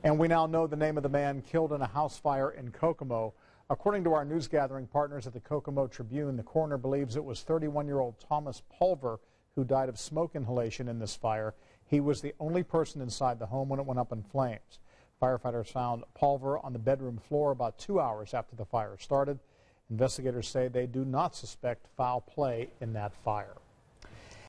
And we now know the name of the man killed in a house fire in Kokomo. According to our news gathering partners at the Kokomo Tribune, the coroner believes it was 31-year-old Thomas Pulver who died of smoke inhalation in this fire. He was the only person inside the home when it went up in flames. Firefighters found Pulver on the bedroom floor about 2 hours after the fire started. Investigators say they do not suspect foul play in that fire.